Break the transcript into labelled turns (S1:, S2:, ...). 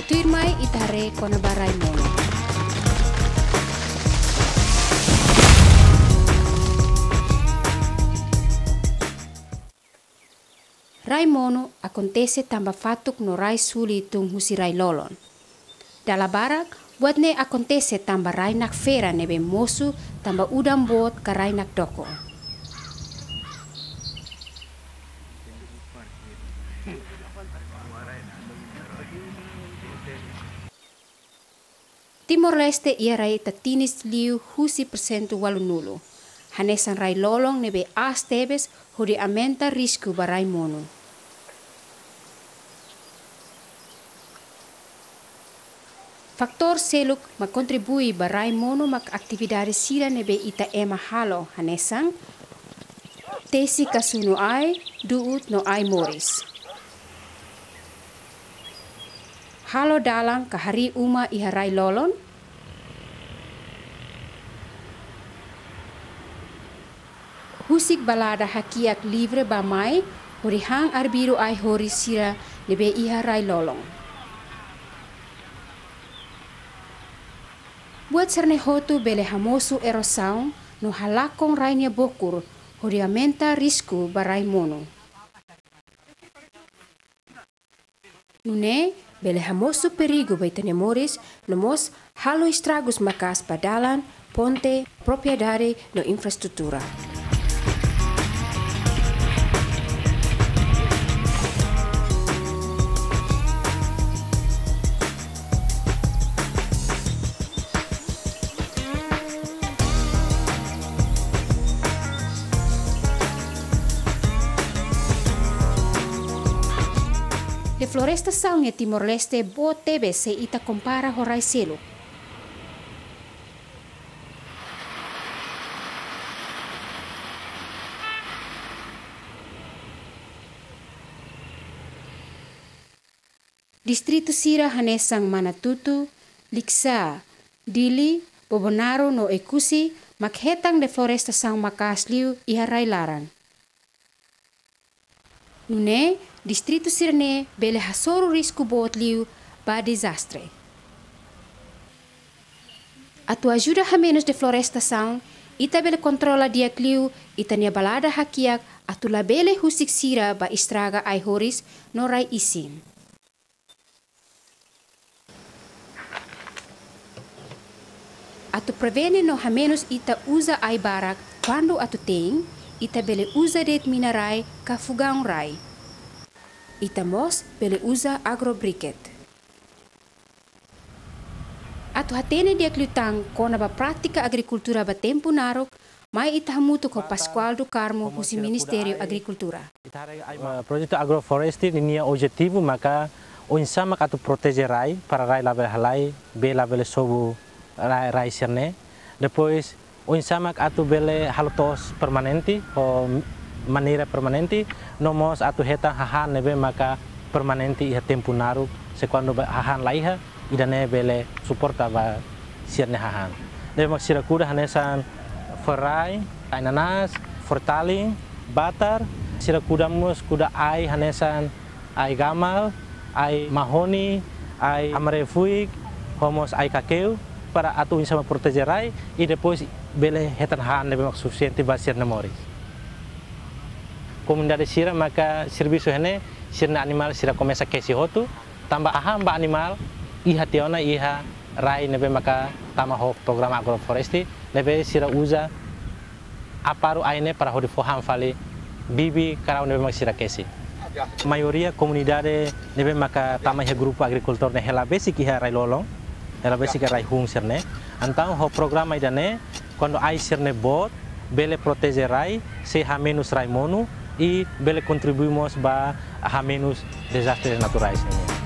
S1: Tuirmai itare konaba Raimono. Raimono acontece tamba fatuk no rai suli tung husi rai lolon. Dala barak, buat ne acontece tamba rai nak fera nebe mosu tamba udam bot ka rai nak doko. Timor-Leste ia rai tatinis liu husi persentu walunulu. Hanesan rai lolong nebe as tebes hodi aumenta risku ba Raimono. Faktor seluk makontribui ba Raimono mak aktividade sira nebe ita ema halo hanesan tesi kasunu ai duut no ai moris. Halo dalang kahari uma iha rai lolon. Husik balada hakiak livre ba mai horihang arbiru ai hori sira nebe iha rai lolong. Buat serne hotu bele hamosu erosaun no halakong rainya bokur hori aumenta risku ba Raimono. Nune bele hamosu perigo ba itanemoris nomos halo estragos makas padalan, ponte, propriedade no infrastruktura. De florestação e Timor-Leste bo tebe se ita compara horai selo. Distrito Sira hanesang Manatutu, Liksa, Dili, Bobonaro no Ekusi, makhetang de florestação makasliu iharai laran. Nune, Distrito Sirne bele hasoro risco bot liu ba desastre. Atu ajuda ha menos de florestação, ita bele controla diak liu, ita nia balada hakiak, atu la bele husik sira ba estraga ai horis no rai isin. Atu prevene no ha menos ita usa ai barak quando atu tem, ita bele usa det minarai ka fugang rai. Ita mos bele usa agrobriket. Atu hatene dia klutang kona ba pratika agricultura ba tempo narok, mai ita hamutu ko Pascual do Carmo husi Ministério Agricultura.
S2: Projeto agroforestry ini objetivo maka o insama atu protege rai para rai label halai be label sobu rai serne. Depois o insama atu bele halotos permanente o maneira permanente nomos atu heta hahan nebe maka permanente iha tempo naru se quando hahan laiha idane bele suporta ba sirne hahan nebe mak sirakuda hanesan ferai ainanas fortaling batar sirakuda mus kuda ai hanesan ai gamal ai mahoni ai amarefuik homos ai kakeu para atu insama protegerai e depois bele hetan hahan nebe mak suficiente ba sirne moris. Komunidade sira maka serviço hene sirna animal sira começa kesi hotu tamba aham ba animal iha tiona iha rai nebe maka tama ho programa agroforestry nebe sira usa aparu aine para hodi foham fali bibi karau nebe maka sira kesi. Maioria komunidade nebe maka tama he grupo agricultor ne hela basic iha rai lolong hela basic rai hung sirne antau ho programa idane quando ai sirne bot bele protege rai se ha menos Raimono e bele contribuímos para a menos desastres naturais.